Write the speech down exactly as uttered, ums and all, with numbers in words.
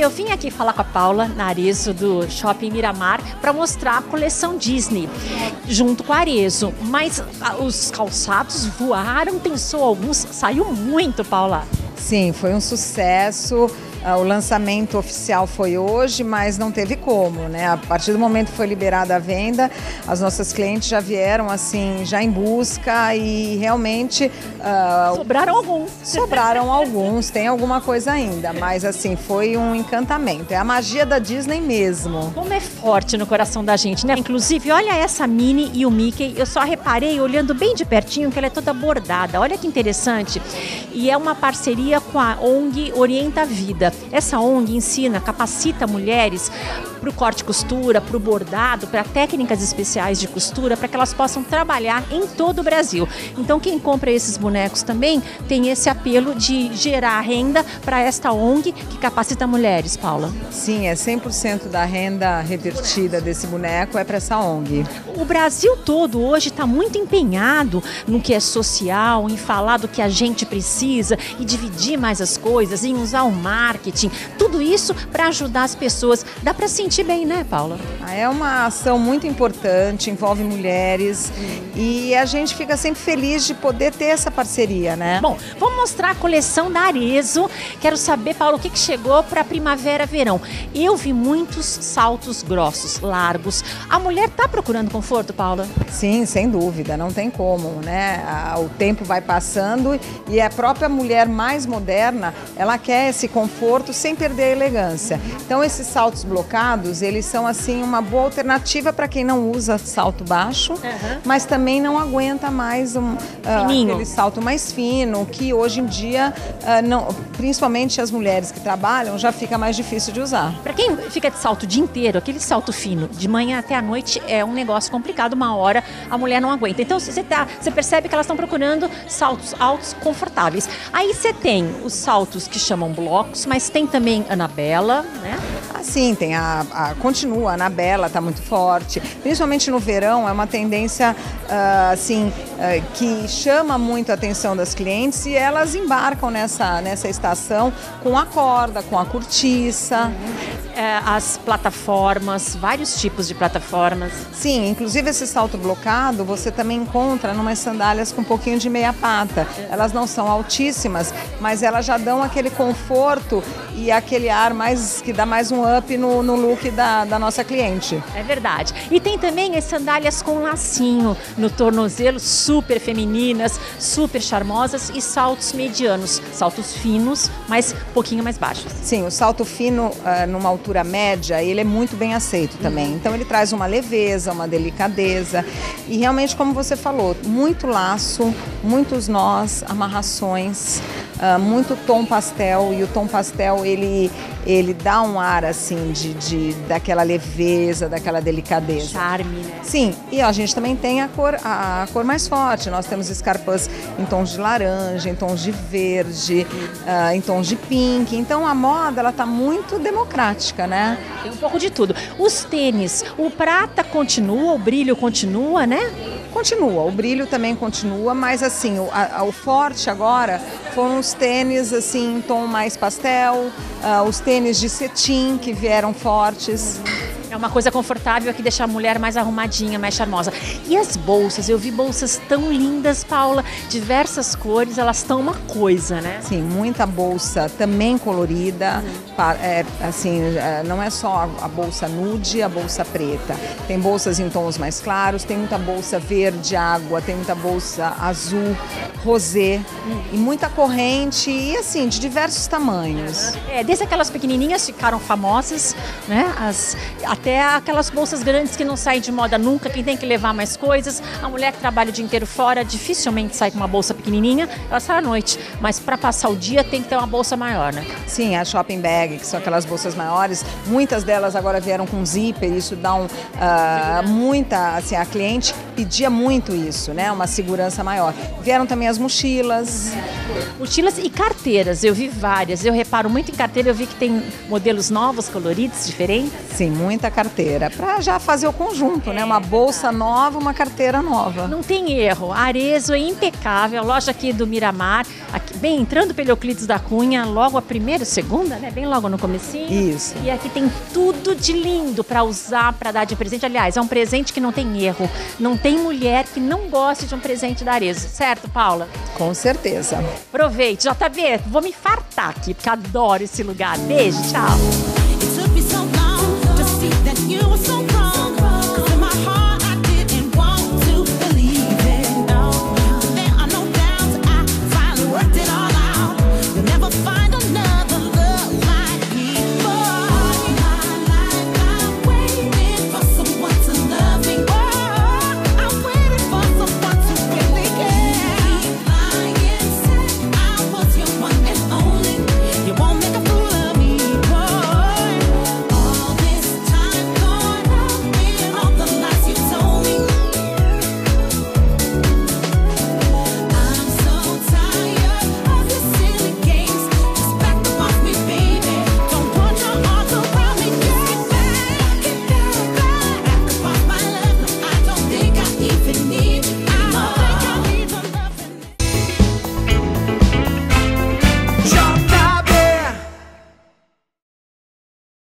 eu vim aqui falar com a Paula Narezo do Shopping Miramar para mostrar a coleção Disney junto com a Arezzo, mas ah, os calçados voaram, pensou alguns, saiu muito, Paula. Sim, foi um sucesso. O lançamento oficial foi hoje, mas não teve como, né? A partir do momento que foi liberada a venda, as nossas clientes já vieram assim, já em busca e realmente... Uh, sobraram alguns. Sobraram alguns, tem alguma coisa ainda, mas assim, foi um encantamento. É a magia da Disney mesmo. Como é forte no coração da gente, né? Inclusive, olha essa Minnie e o Mickey, eu só reparei olhando bem de pertinho que ela é toda bordada. Olha que interessante. E é uma parceria com a O N G Orienta a Vida. Essa O N G ensina, capacita mulheres para o corte e costura, para o bordado, para técnicas especiais de costura, para que elas possam trabalhar em todo o Brasil. Então, quem compra esses bonecos também tem esse apelo de gerar renda para esta O N G que capacita mulheres, Paula. Sim, é cem por cento da renda revertida desse boneco é para essa O N G. O Brasil todo hoje está muito empenhado no que é social, em falar do que a gente precisa e dividir mais as coisas, em usar o marketing, tudo isso para ajudar as pessoas. Dá para sentir bem, né, Paula? É uma ação muito importante, envolve mulheres e a gente fica sempre feliz de poder ter essa parceria, né? Bom, vamos mostrar a coleção da Arezzo. Quero saber, Paula, o que, que chegou para primavera-verão. Eu vi muitos saltos grossos, largos. A mulher está procurando conforto, Paula? Sim, sem dúvida, não tem como, né? O tempo vai passando e a própria mulher mais moderna, ela quer esse conforto sem perder a elegância. Então, esses saltos blocados, eles são assim uma boa alternativa para quem não usa salto baixo, uhum. mas também não aguenta mais um, uh, aquele salto mais fino, que hoje em dia, uh, não, principalmente as mulheres que trabalham, já fica mais difícil de usar. Para quem fica de salto o dia inteiro, aquele salto fino, de manhã até à noite é um negócio complicado, uma hora a mulher não aguenta. Então você, tá, você percebe que elas estão procurando saltos altos, confortáveis. Aí você tem os saltos que chamam blocos, mas tem também Anabela, né? Ah, sim, tem a, a continua, a Anabela está muito forte, principalmente no verão, é uma tendência uh, assim, uh, que chama muito a atenção das clientes e elas embarcam nessa, nessa estação com a corda, com a cortiça. Uhum. É, as plataformas, vários tipos de plataformas. Sim, inclusive esse salto blocado você também encontra numas sandálias com um pouquinho de meia pata. Elas não são altíssimas, mas elas já dão aquele conforto e aquele ar mais que dá mais um up no, no look da, da nossa cliente. É verdade. E tem também as sandálias com lacinho no tornozelo, super femininas, super charmosas e saltos medianos, saltos finos, mas um pouquinho mais baixos. Sim, o salto fino uh, numa altura média, ele é muito bem aceito também. Então ele traz uma leveza, uma delicadeza e realmente, como você falou, muito laço, muitos nós, amarrações, uh, muito tom pastel e o tom pastel ele, ele dá um ar assim de, de, daquela leveza, daquela delicadeza. Charme, né? Sim, e ó, a gente também tem a cor, a, a cor mais forte, nós temos escarpãs em tons de laranja, em tons de verde, uh, em tons de pink, então a moda ela tá muito democrática, né? Tem um pouco de tudo. Os tênis, o prata continua, o brilho continua, né? Continua, o brilho também continua, mas assim, o, a, o forte agora foram os tênis assim, em tom mais pastel, uh, os tênis de cetim que vieram fortes. É uma coisa confortável que deixa a mulher mais arrumadinha, mais charmosa. E as bolsas? Eu vi bolsas tão lindas, Paula, diversas cores, elas estão uma coisa, né? Sim, muita bolsa também colorida, uhum. é, assim, não é só a bolsa nude, a bolsa preta. Tem bolsas em tons mais claros, tem muita bolsa verde, água, tem muita bolsa azul, rosé, uhum. e muita corrente e assim, de diversos tamanhos. É, desde aquelas pequenininhas ficaram famosas, né? As, até aquelas bolsas grandes que não saem de moda nunca, quem tem que levar mais coisas. A mulher que trabalha o dia inteiro fora dificilmente sai com uma bolsa pequenininha, ela sai à noite, mas para passar o dia tem que ter uma bolsa maior, né? Sim, a shopping bag, que são aquelas bolsas maiores, muitas delas agora vieram com zíper, isso dá um, uh, muita, assim, a cliente pedia muito isso, né? Uma segurança maior. Vieram também as mochilas. Mochilas e carteiras, eu vi várias, eu reparo muito em carteira, eu vi que tem modelos novos, coloridos, diferentes. Sim, muita carteira, para já fazer o conjunto, É, né? Uma bolsa nova, uma carteira nova. Não tem erro. Arezzo é impecável. A loja aqui do Miramar, aqui, bem entrando pelo Euclides da Cunha, logo a primeira e segunda, né? Bem logo no comecinho. Isso. E aqui tem tudo de lindo para usar, para dar de presente. Aliás, é um presente que não tem erro. Não tem mulher que não goste de um presente da Arezzo. Certo, Paula? Com certeza. Aproveite. J B, vou me fartar aqui, porque adoro esse lugar. Beijo, tchau.